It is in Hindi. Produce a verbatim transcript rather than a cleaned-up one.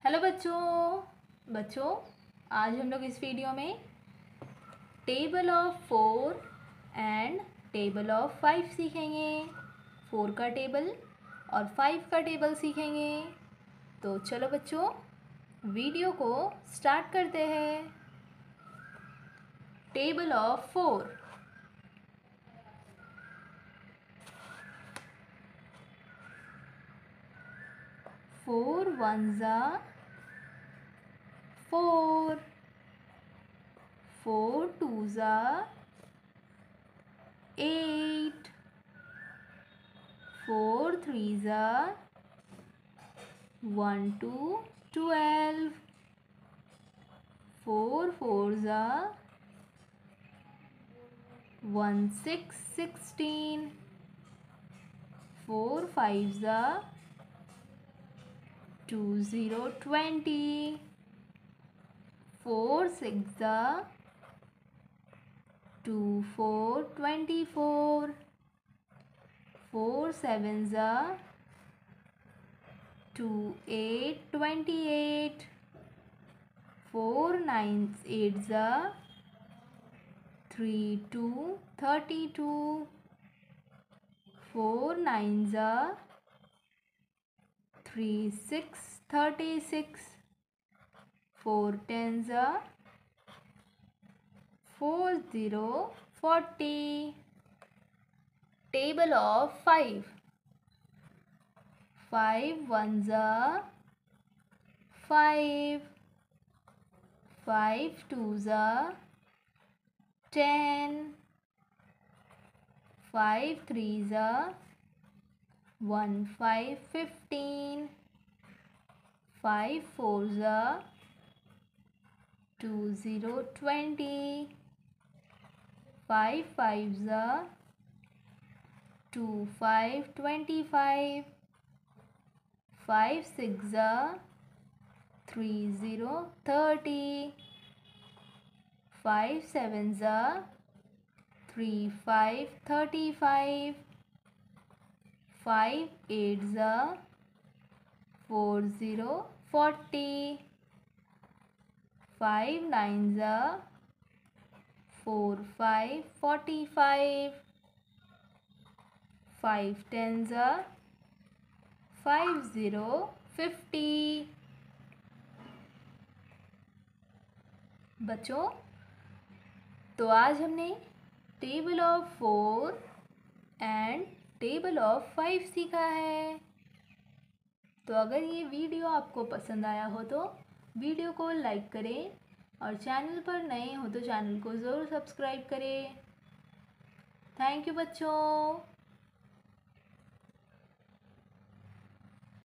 हेलो बच्चों बच्चों आज हम लोग इस वीडियो में table of four and table of five सीखेंगे। फोर का टेबल और फाइव का टेबल सीखेंगे। तो चलो बच्चों वीडियो को स्टार्ट करते हैं। Table of four. Four ones are four, four twos are eight, four threes are one to twelve, four fours are one six sixteen, four fives are two zero twenty, four six are two four twenty four, four sevens are two eight twenty eight, four nines eights are three two thirty two, four nines are three six thirty six, four tens are four zero forty. Table of five. Five ones are five, five twos are ten, five threes are one five fifteen, five fours are two zero twenty, five fives are two five twenty five, five six are three zero thirty, five sevens are three five thirty five, five eights are four zero forty, five nines are four five forty five, five tens are five zero fifty. बच्चों तो आज हमने table of four and table of five सीखा है। तो अगर ये वीडियो आपको पसंद आया हो तो वीडियो को लाइक करें और चैनल पर नए हो तो चैनल को ज़रूर सब्सक्राइब करें। थैंक यू बच्चों।